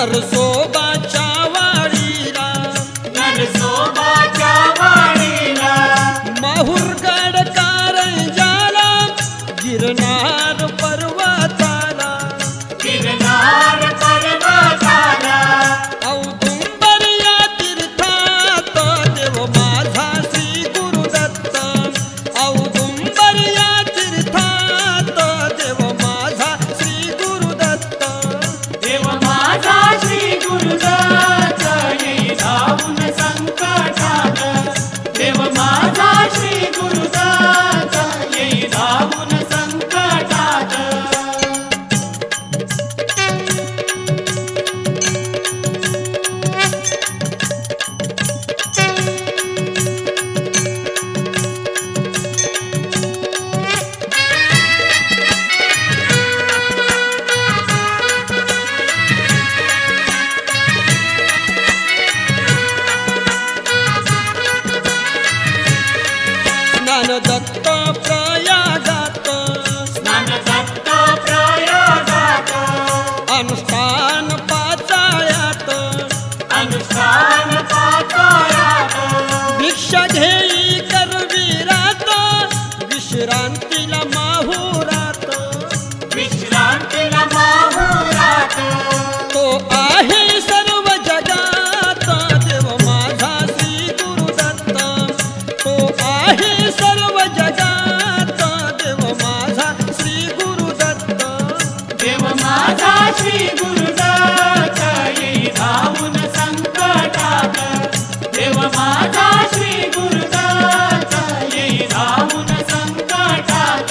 नरसोबाच्या वाडीला नरसोबाच्या वाडीला माहुरगड कारंजाला गिरनार पर्वताला गिरनार पर्वताला औदुंबर या तीर्थात देव माझा श्री गुरुदत्त औदुंबर या तीर्थात देव माझा श्री गुरुदत्त देव माझा श्री गुरुदत्त येई धावून संकटात देव माझा श्री गुरुदत्त येई धावून संकटात ज्ञानदत्त प्रयागात स्नानदत्त प्रयागात अनुष्ठान पाचाळ्यात अनुष्ठान पातळ्यात भिक्षा घेई करवीरात विश्रांतीला माहुरात विश्रांतीला माहुरात तो आहे सर्व जगात देव माझा श्री गुरुदत्त तो आहे सर्व जगात देव माझा श्री गुरुदत्त देव माझा श्री गुरुदत्त येई धावून संकटात देव माझा श्री गुरुदत्त येई धावून संकटात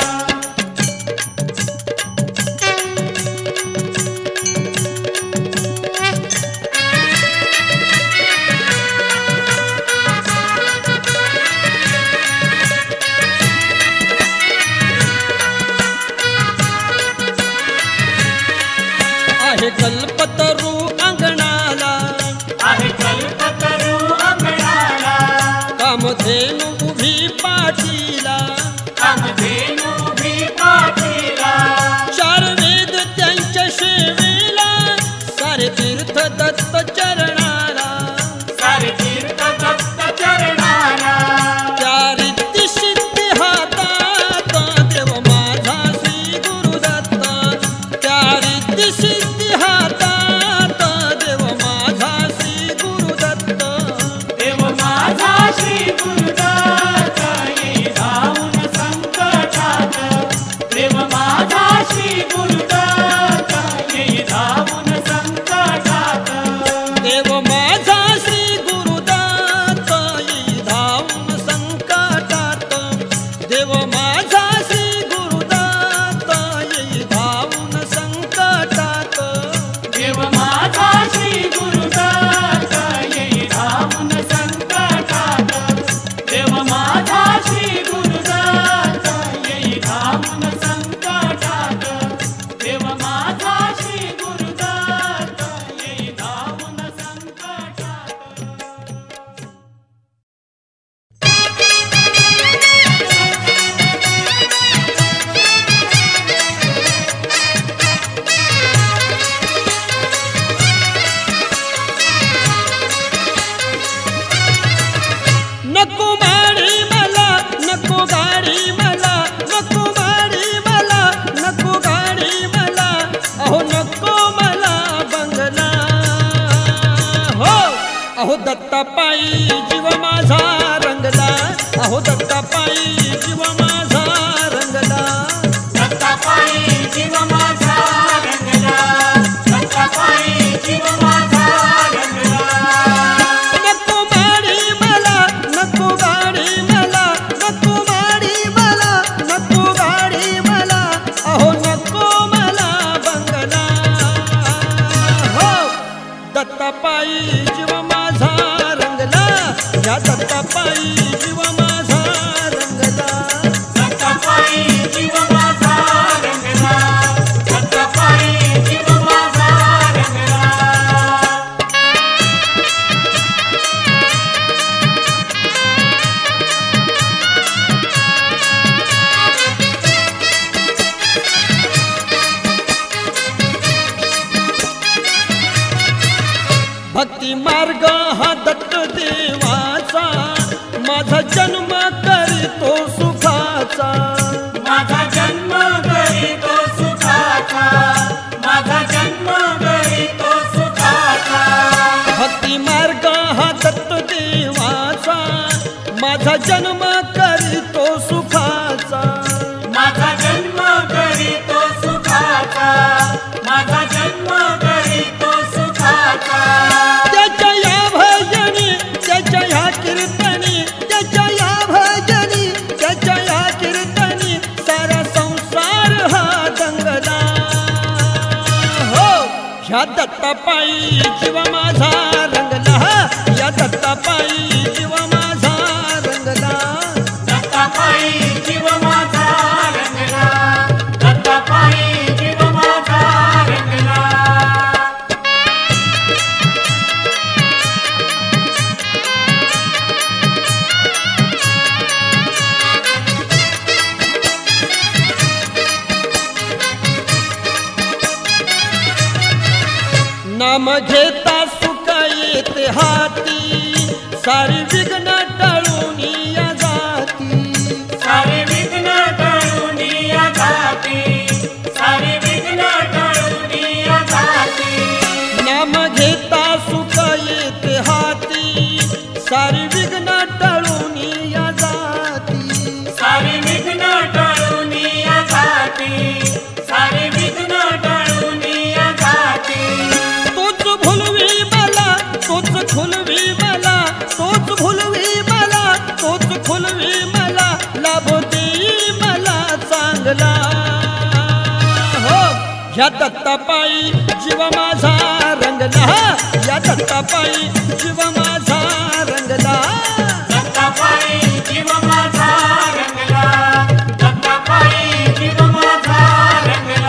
आहे कल्पतरू अंगणाला आहे कल्पतरू अंगणाला कामधेनु उभी पाठीला कामधेनु उभी पाठीला चार वेद त्यांच्या सेवेला सारे तीर्थ दत्त चरणाला सारे तीर्थ दत्त चरणाला त्या रिद्धी सिद्धी हातात देव माझा श्री गुरुदत्त त्या रिद्धी सिद्धी हातात देव माझा श्री गुरुदत्त देव माझा श्री गुरुदत्त येई धावून संकटात देव माझा श्री गुरुदत्त येई धावून संकटात देव माझा श्री गुरुदत्त येई धावून संकटात देव माझा श्री गुरुदत्त येई धावून संकटात देव माझा श्री गुरुदत्त येई धावून संकटात देव माझा श्री गुरुदत्त येई धावून संकटात देव माझा श्री गुरुदत्त येई धावून संकटात नको गाडी मला नको गाडी मला नको गाडी मला नको गाडी मला अहो नको मला बंगला हो अहो दत्तापायी जीव माझा रंगला अहो दत्तापायी जीव माझा रंगला दत्तापायी जीव माझा रंगला दत्तापायी जीव माझा रंगला नको गाडी मला नको गाडी मला नको गाडी मला नको गाडी मला अहो नको मला बंगला हो दत्तापायी जीव माझा रंगला या दत्तापायी जीव माझा रंगला दत्तापायी जीव माझा रंगला दत्तापायी जीव माझा रंगला हा दत्त देवाचा माझा जन्म करीतो सुखाचा माझा जन्म करीतो सुखाचा माझा जन्म करीतो सुखाचा भक्ती मार्ग हा दत्त देवाचा माझा जन्म करीतो सुखाचा माझा जन्म करीतो सुखाचा माझा जन्म करीतो सुखाचा त्याच्या या भजनी त्याच्या या कीर्तनी त्याच्या या भजनी त्याच्या या कीर्तनी सारा संसार हा दंगला हो ह्या दत्तापायी जीव माझा रंगला या दत्तापायी जीव माझा रंगला दत्तापायी जीव माझा रंगला दत्तापायी जीव माझा रंगला नाम घेता सुख येते हाती सारी विघ्न टळून या जाती सारे विघ्न टळून या जाती सारे विघ्न टळून या जाती नाम घेता सुख येते हाती सारी विघ्न टळून या जाती सारे विघ्न टळून या जाती सारे विघ्न टळून या जाती तोच भुलवी मला तोच खुलवी मला तोच भुलवी मला तोच खुलवी मला लाभ देई मला चांगला हो ह्या दत्तापायी जीव माझा रंगला या दत्तापायी जीव माझा रंगला दत्तापायी जीव माझा रंगला दत्तापायी जीव माझा रंगला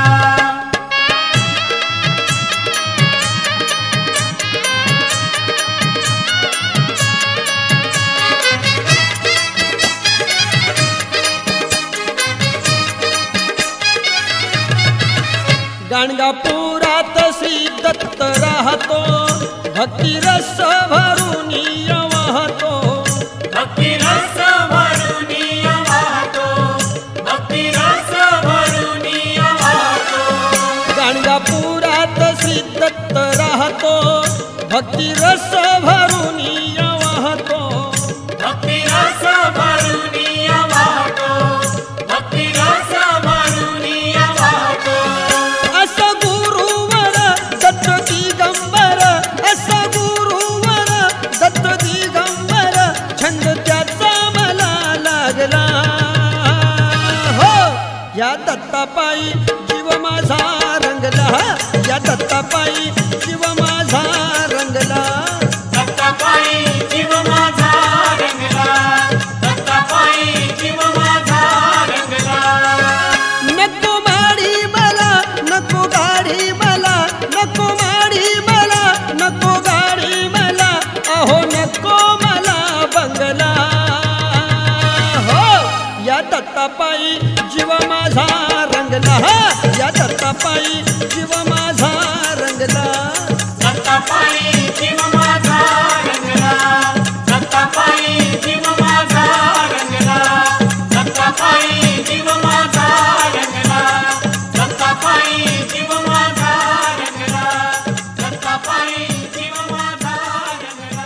गाणगापुरात श्री दत्त राहतो भक्ती रस भरून वाहतो भक्ती रस भरून वाहतो भक्ती रस भरून वाहतो गाणगापुरात श्री दत्त राहतो भक्ती रस भरून वाहतो भक्ती रस भरून वाहतो भक्ती रस भरून वाहतो असा गुरुवर दत्त दिगंबर असा गुरुवर दत्त दिगंबर छंद त्याचा मला लागला हो या दत्तापायी जीव माझा रंगला या दत्तापायी जीव माझा रंगला दत्तापायी जीव माझा रंगला दत्तापायी जीव माझा रंगला नको माडी मला नको गाडी मला नको माडी मला नको गाडी मला अहो नको मला बंगला हो या दत्तापायी जीव माझा रंगला या दत्तापायी जीव माझा रंगला दत्तापायी जीव माझा रंगला दत्तापायी जीव माझा रंगला दत्तापायी जीव माझा रंगला दत्तापायी जीव माझा रंगला दत्तापायी जीव माझा रंगला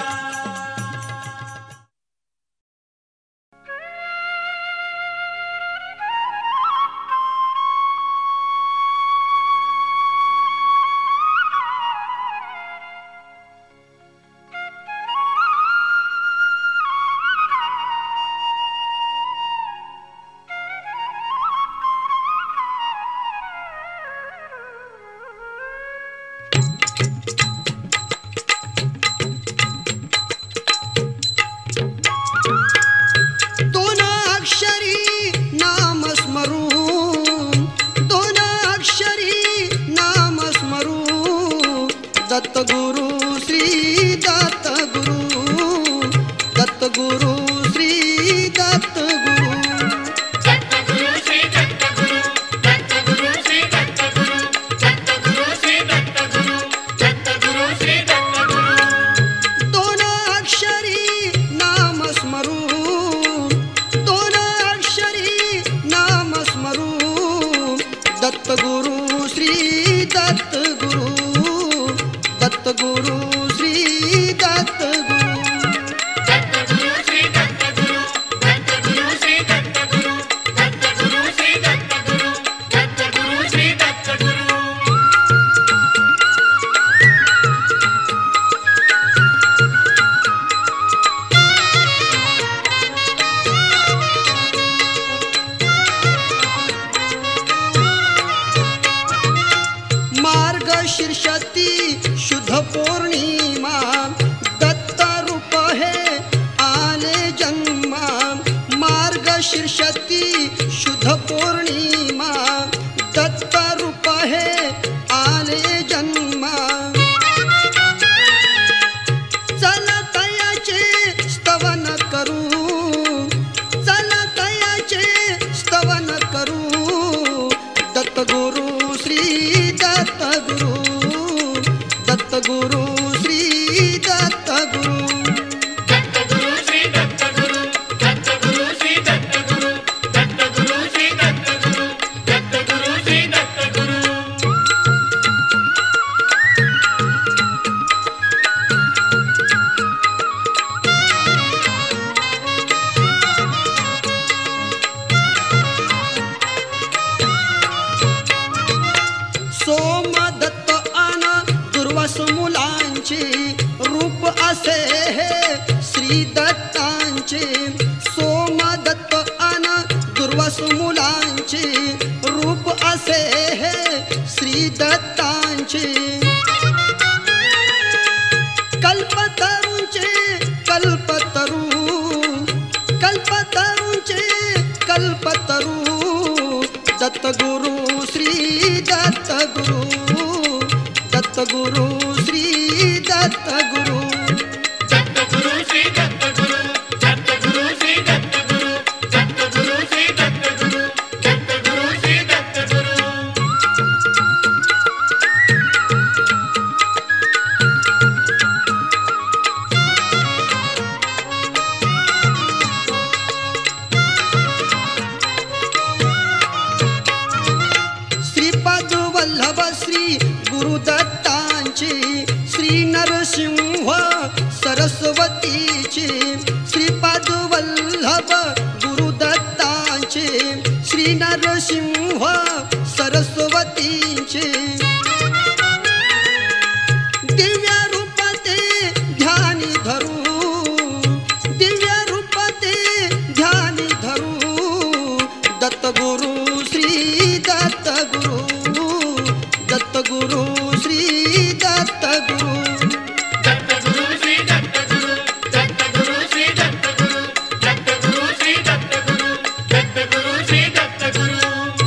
दत्तगुरु श्री दत्तगुरु दत्तगुरु श्री दत्तगुरु दत्तगुरु श्री दत्तगुरु दत्तगुरु श्री दत्तगुरु दत्तगुरु श्री दत्तगुरु दत्तगुरु श्री दत्तगुरु श्रीपाद वल्लभ श्री गुरुदत्तांची श्री नरसिंह सरस्वतीची श्रीपाद वल्लभ गुरुदत्तांची श्री नरसिंह सरस्वतीची दिव्य रूपते ध्यानी धरू दिव्य रूपते ध्यानी धरू दत्तगुरु श्री दत्तगुरु दत्तगुरु श्री दत्तगुरु दत्तगुरु श्री दत्तगुरु दत्तगुरु श्री दत्तगुरु दत्तगुरु श्री दत्तगुरु दत्तगुरु श्री दत्तगुरु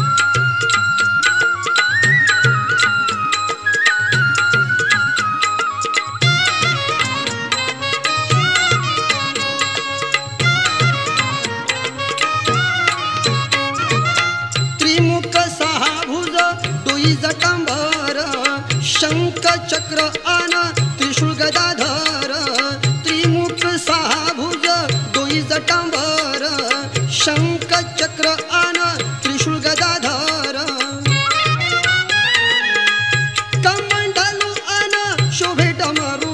त्रिमुख सहाभुज डोई जटांबर शंख चक्र आन त्रिशूळ गदाधर त्रिमुख सहाभुज डोई जटांबर शंख चक्र आन त्रिशूळ गदाधर कमंडलू आन शोभे डमरू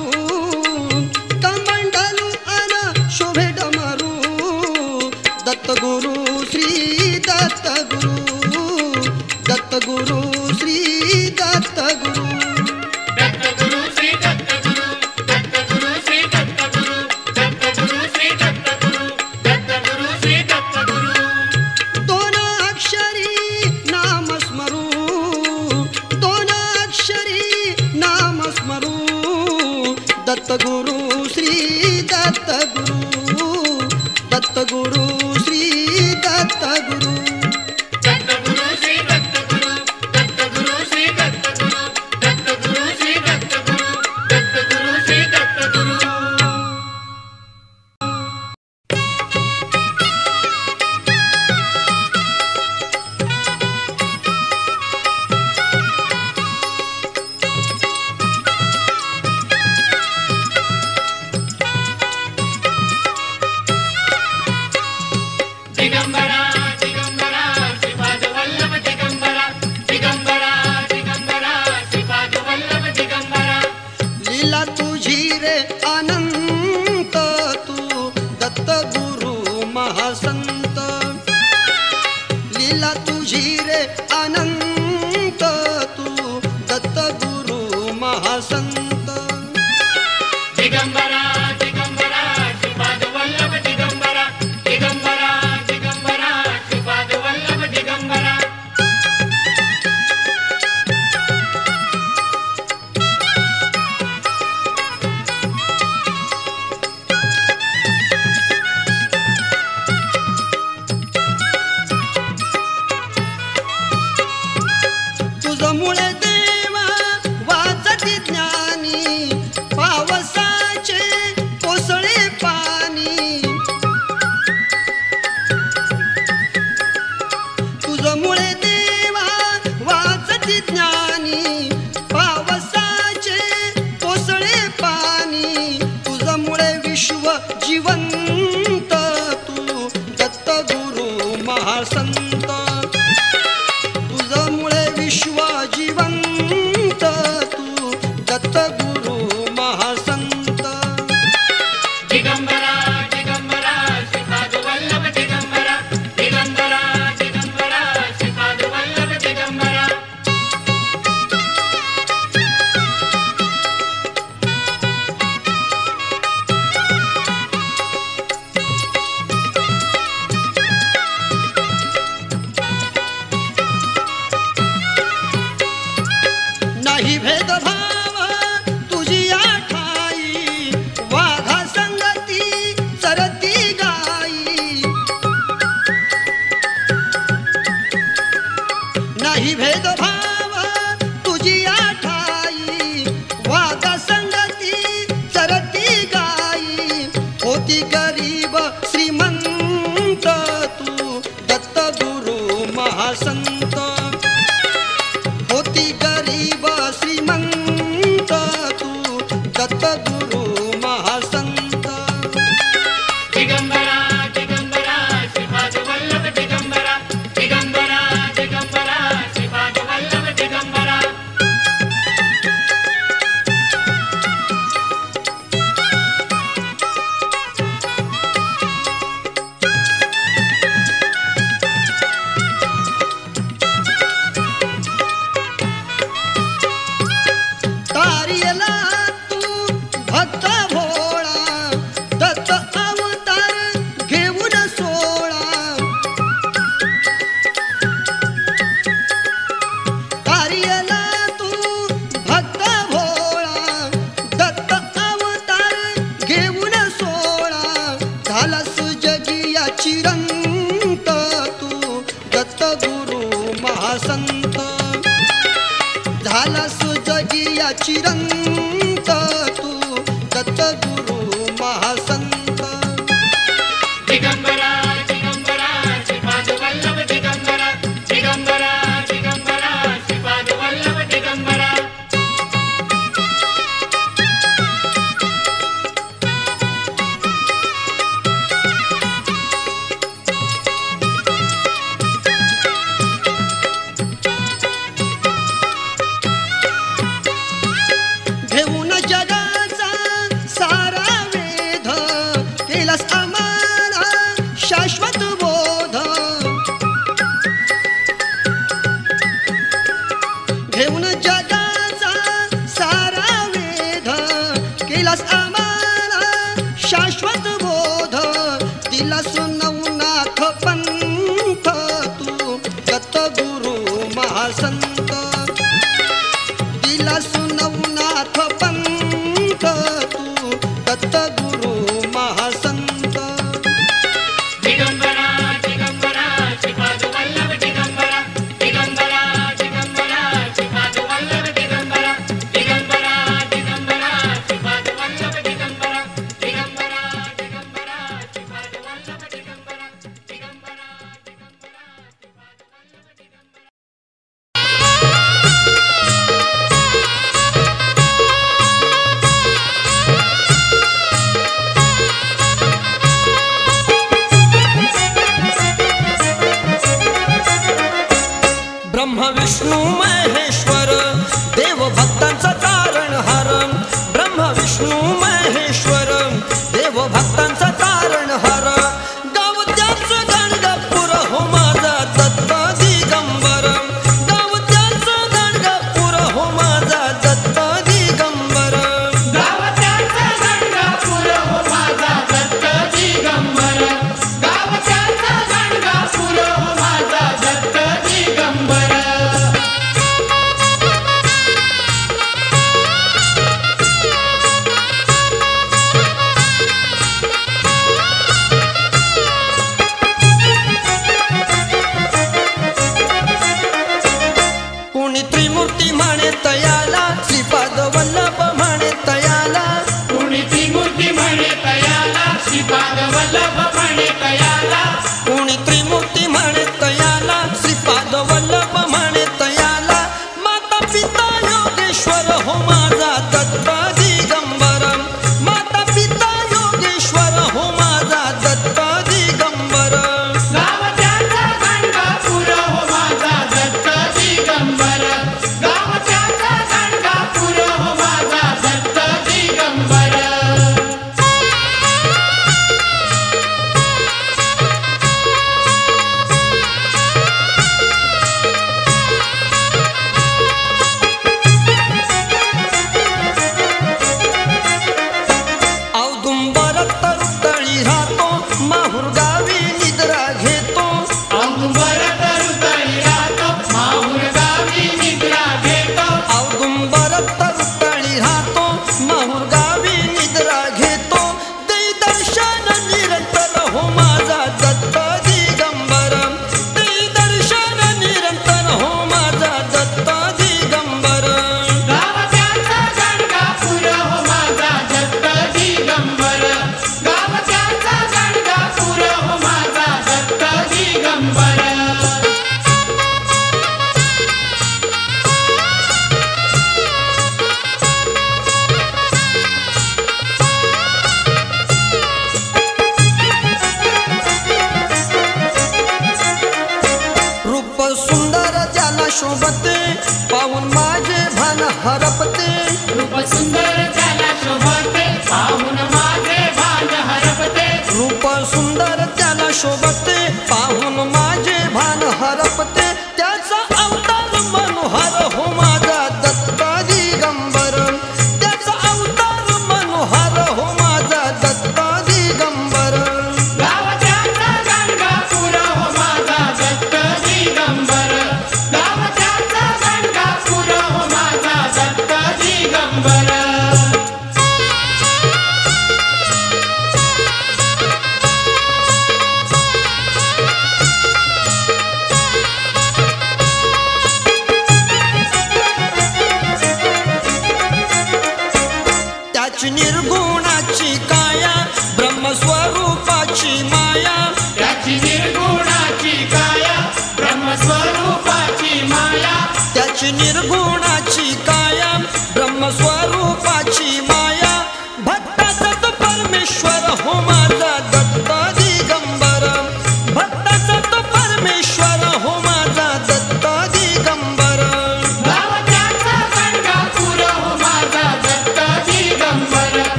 कमंडलू आन शोभे डमरू दत्तगुरु श्री दत्तगुरु दत्तगुरु श्री दत्तगुरु दत्तगुरु श्री दत्तगुरु दत्तगुरु श्री दत्तगुरु दत्तगुरु श्री दत्तगुरु दत्तगुरु श्री दत्तगुरु दोन अक्षरी नाम स्मरू दोन अक्षरी नाम स्मरू दत्तगुरु श्री दत्तगुरु दत्तगुरु श्री दत्तगुरु दत्तगुरु श्री दत्तगुरु दत्तगुरु श्री दत्तगुरु दत्तगुरु श्री दत्तगुरु दत्तगुरु श्री दत्तगुरु दिगंबरा दिगंबरा श्रीपाद वल्लभ दिगंबरा दिगंबरा दिगंबरा श्रीपाद वल्लभ दिगंबरा लीला तुझी रे अनंत तू दत्तगुरु महासंत लीला तुझी रे अनंत तू दत्तगुरु महासंत दिगंबरा दिगंबरा श्रीपाद वल्लभ दिगंबरा दिगंबरा दिगंबरा श्रीपाद वल्लभ दिगंबरा तुझमुळे देवा वाचती ज्ञानी पावसाचे चिरंत तू दत्तगुरु महासंत दिगंबरा दिगंबरा श्रीपाद वल्लभ दिगंबरा दिगंबरा दिगंबरा श्रीपाद वल्लभ दिगंबरा घेऊन जगाचा सारा वेध केलास आम्हाला शाश्वत बोध घेऊन जगाचा सारा वेध केलास आम्हाला शाश्वत बोध दिलास नवनाथ पंथ तू दत्तगुरु महासंत दिलास नवनाथ पंथ तू दत्तगुरु महासंत दिगंबरा दिगंबरा श्रीपाद वल्लभ दिगंबरा दिगंबरा दिगंबरा श्रीपाद वल्लभ दिगंबरा दिगंबरा दिगंबरा श्रीपाद वल्लभ दिगंबरा दिगंबरा दिगंबरा श्रीपाद वल्लभ दिगंबरा दिगंबरा दिगंबरा श्रीपाद वल्लभ दिगंबरा ब्रह्म विष्णू महेश्वर देव भक्तांचा तारणहार ब्रह्म विष्णू महेश्वर देव भक्तांचा तारणहार गावत्याच गाणगापूर हो माझा दत्त दिगंबर गावत्याच गाणगापूर हो माझा दत्त दिगंबर गावत्याचा गाणगापूर हो माझा दत्त दिगंबर गावत्याचा गाणगापूर हो माझा दत्त दिगंबर कोणी त्रिमूर्ती म्हणे तयाला श्रीपाद वल्लभ म्हणे तयाला कुणी ती मूर्ती म्हणे तयाला श्रीपाद वल्लभ म्हणे तयाला कोणी त्रिमूर्ती म्हणे तयाला श्रीपाद वल्लभ म्हणे तयाला माता पिता योगेश्वर हो माझा दत्त दिगंबर माता पिता योगेश्वर हो माझा दत्त दिगंबर गावत्याचा गाणगापूर हो माझा दत्त दिगंबर गावत्याचा गाणगापूर हो माझा दत्त दिगंबर औदुंबर तरुतळी राहतो माहुर गावी निद्रा घेतो औदुंबर तरुतळी राहतो माहुर गावी निद्रा घेतो औदुंबर तरुतळी राहतो माहुर गावी निद्रा घेतो दे दर्शन निरंतर हो माझा दत्त दिगंबर दे दर्शन निरंतर हो माझा दत्त दिगंबर गावत्याचा गाणगापूर हो माझा दत्त दिगंबर गावत्याचा गाणगापूर हो माझा दत्त दिगंबर रूप सुंदर ज्याला शोभते पाहून माझे भान हरपते रूप सुंदर त्याला शोभते पाहून माझे भान हरपते रूप सुंदर त्याला शोभते